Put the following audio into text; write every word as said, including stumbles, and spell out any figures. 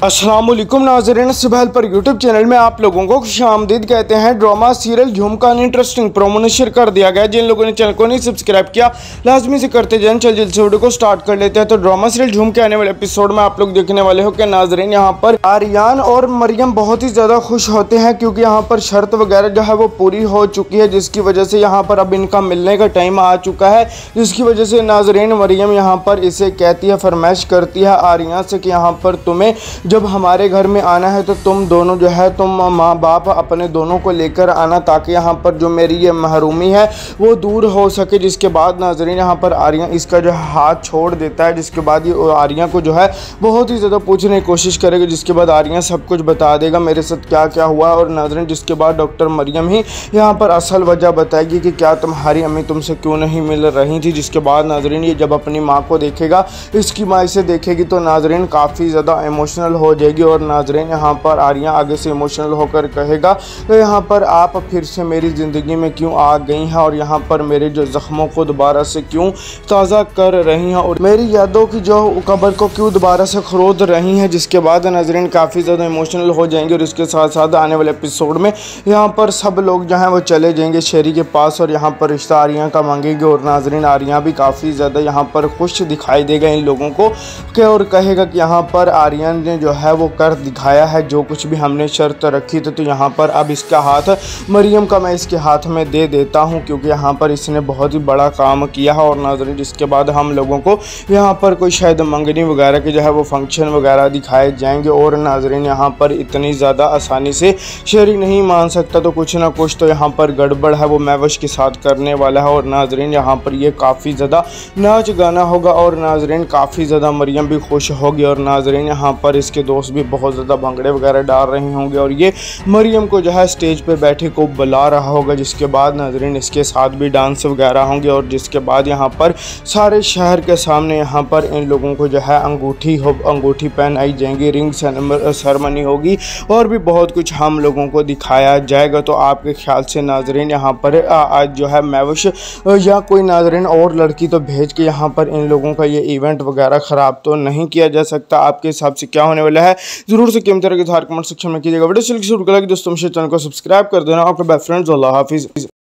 अस्सलाम वालेकुम नाज़रीन, सुबह पर यूट्यूब चैनल में आप लोगों को खुशामदीद कहते हैं। ड्रामा सीरियल झूम का इंटरेस्टिंग प्रोमो नशर कर दिया गया। जिन लोगों ने चैनल को नहीं सब्सक्राइब किया लाजमी से करते जाएं। चल जल्द से वीडियो को स्टार्ट कर लेते हैं। तो ड्रामा सीरियल झूम के आने वाले एपिसोड में आप लोग देखने वाले हो कि नाज़रीन यहाँ पर आर्यन और मरियम बहुत ही ज़्यादा खुश होते हैं क्योंकि यहाँ पर शर्त वगैरह जो है वो पूरी हो चुकी है, जिसकी वजह से यहाँ पर अब इनका मिलने का टाइम आ चुका है। जिसकी वजह से नाज़रीन मरियम यहाँ पर इसे कहती है, फरमाइश करती है आर्यन से कि यहाँ पर तुम्हें जब हमारे घर में आना है तो तुम दोनों जो है तुम माँ बाप अपने दोनों को लेकर आना, ताकि यहाँ पर जो मेरी ये महरूमी है वो दूर हो सके। जिसके बाद नाज़रीन यहाँ पर आर्यन इसका जो हाथ छोड़ देता है। जिसके बाद ये आर्यन को जो है बहुत ही ज़्यादा पूछने की कोशिश करेगा। जिसके बाद आर्यन सब कुछ बता देगा मेरे साथ क्या क्या हुआ। और नाज़रीन जिसके बाद डॉक्टर मरियम ही यहाँ पर असल वजह बताएगी कि क्या तुम्हारी अम्मी तुमसे क्यों नहीं मिल रही थी। जिसके बाद नाज़रीन ये जब अपनी माँ को देखेगा, इसकी माँ इसे देखेगी तो नाज़रीन काफ़ी ज़्यादा इमोशनल हो जाएगी। और नाज़रीन यहाँ पर आर्यन आगे से इमोशनल होकर कहेगा तो यहाँ पर आप फिर से मेरी ज़िंदगी में क्यों आ गई हैं और यहाँ पर मेरे जो ज़ख्मों को दोबारा से क्यों ताज़ा कर रही हैं और मेरी यादों की जो कब्र को क्यों दोबारा से खरोद रही हैं। जिसके बाद नाज़रीन काफ़ी ज़्यादा इमोशनल हो जाएंगे। और इसके साथ साथ आने वाले एपिसोड में यहाँ पर सब लोग जो हैं वो चले जाएंगे शेरी के पास और यहाँ पर रिश्ता आर्यन का मांगेंगे। और नाज़रीन आर्यन भी काफ़ी ज़्यादा यहाँ पर खुश दिखाई देगा इन लोगों को कि और कहेगा कि यहाँ पर आर्यन ने जो है वो कर दिखाया है जो कुछ भी हमने शर्त रखी थी। तो यहाँ पर अब इसका हाथ मरियम का मैं इसके हाथ में दे देता हूँ क्योंकि यहाँ पर इसने बहुत ही बड़ा काम किया है। और नाज़रीन जिसके बाद हम लोगों को यहाँ पर कोई शायद मंगनी वगैरह के जो है वो फंक्शन वगैरह दिखाए जाएंगे। और नाज़रीन यहाँ पर इतनी ज़्यादा आसानी से शेरी नहीं मान सकता, तो कुछ ना कुछ तो यहाँ पर गड़बड़ है वो मैवश के साथ करने वाला है। और नाज़रीन यहाँ पर ये काफ़ी ज़्यादा नाच गाना होगा और नाज़रीन काफ़ी ज़्यादा मरियम भी खुश होगी। और नाज़रीन यहाँ पर इसके दोस्त भी बहुत ज़्यादा भंगड़े वगैरह डाल रहे होंगे और ये मरियम को जो है स्टेज पे बैठे को बुला रहा होगा। जिसके बाद नाज़रीन इसके साथ भी डांस वगैरह होंगे। और जिसके बाद यहाँ पर सारे शहर के सामने यहाँ पर इन लोगों को जो है अंगूठी हो अंगूठी पहनाई जाएंगी, रिंग सेरेमनी होगी और भी बहुत कुछ हम लोगों को दिखाया जाएगा। तो आपके ख्याल से नाज़रीन यहाँ पर आज जो है मैवश या कोई नाज़रीन और लड़की तो भेज के यहाँ पर इन लोगों का ये इवेंट वगैरह ख़राब तो नहीं किया जा सकता। आपके हिसाब से क्या होने वाला है ज़रूर से कीमत तरह के कमेंट सेक्शन में कीजिएगा। वीडियो शुरू कर लगे दोस्तों, चैनल को सब्सक्राइब कर देना। आपके बेस्ट फ्रेंड्स, अल्लाह हाफिज़।